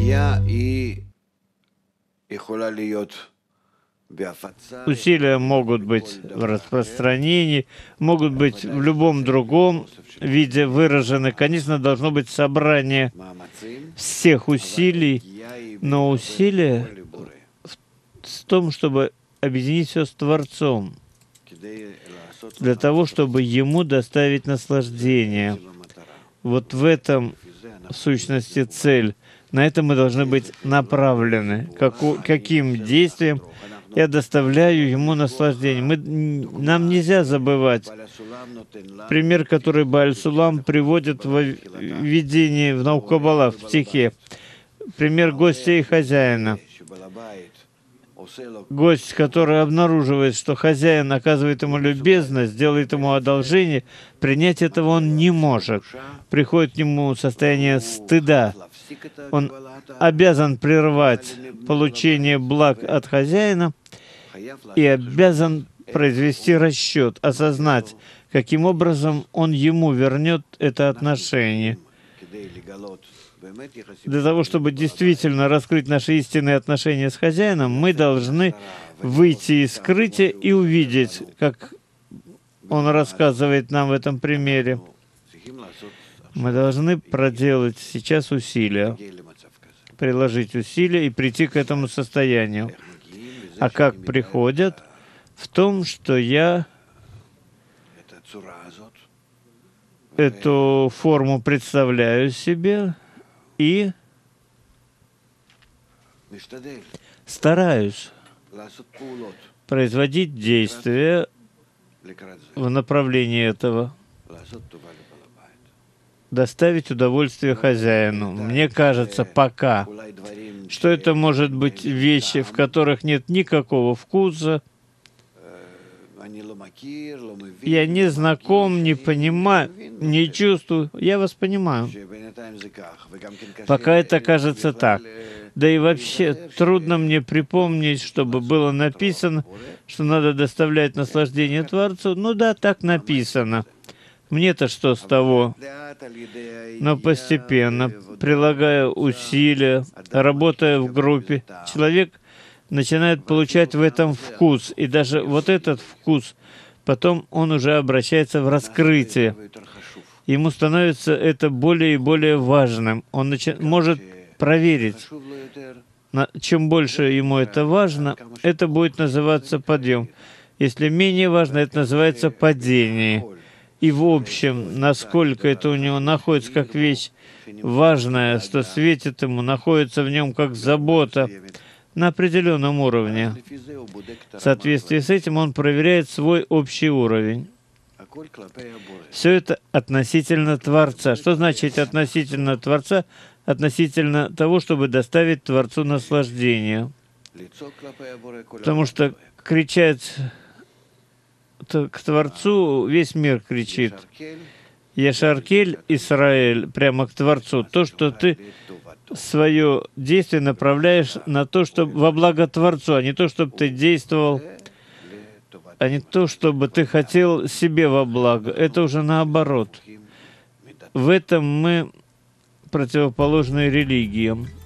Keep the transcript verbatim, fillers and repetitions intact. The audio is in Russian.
Усилия могут быть в распространении, могут быть в любом другом виде выражены. Конечно, должно быть собрание всех усилий, но усилия в том, чтобы объединить все с Творцом, для того, чтобы Ему доставить наслаждение. Вот в этом, в сущности, цель. На это мы должны быть направлены. Каку, каким действием я доставляю Ему наслаждение. Мы, нам нельзя забывать пример, который Бааль-Сулам приводит в видении в Наук Каббала, в стихе. Пример гостя и хозяина. Гость, который обнаруживает, что хозяин оказывает ему любезность, делает ему одолжение, принять этого он не может. Приходит к нему состояние стыда. Он обязан прервать получение благ от хозяина и обязан произвести расчет, осознать, каким образом он ему вернет это отношение. Для того, чтобы действительно раскрыть наши истинные отношения с хозяином, мы должны выйти из скрытия и увидеть, как он рассказывает нам в этом примере. Мы должны проделать сейчас усилия, приложить усилия и прийти к этому состоянию. А как приходят? В том, что я эту форму представляю себе и стараюсь производить действия в направлении этого, доставить удовольствие хозяину. Мне кажется, пока, что это может быть вещи, в которых нет никакого вкуса. Я не знаком, не понимаю, не чувствую. Я вас понимаю. Пока это кажется так. Да и вообще трудно мне припомнить, чтобы было написано, что надо доставлять наслаждение Творцу. Ну да, так написано. Мне-то что с того? Но постепенно, прилагая усилия, работая в группе, человек начинает получать в этом вкус. И даже вот этот вкус, потом он уже обращается в раскрытие. Ему становится это более и более важным. Он начи- может проверить. На, чем больше ему это важно, это будет называться подъем. Если менее важно, это называется падение. И в общем, насколько это у него находится как вещь важная, что светит ему, находится в нем как забота, на определенном уровне. В соответствии с этим он проверяет свой общий уровень. Все это относительно Творца. Что значит относительно Творца? Относительно того, чтобы доставить Творцу наслаждение. Потому что кричать к Творцу, весь мир кричит. Яшаркель, Исраэль, прямо к Творцу. То, что ты свое действие направляешь на то, чтобы во благо Творцу, а не то, чтобы ты действовал, а не то, чтобы ты хотел себе во благо. Это уже наоборот. В этом мы противоположны религиям.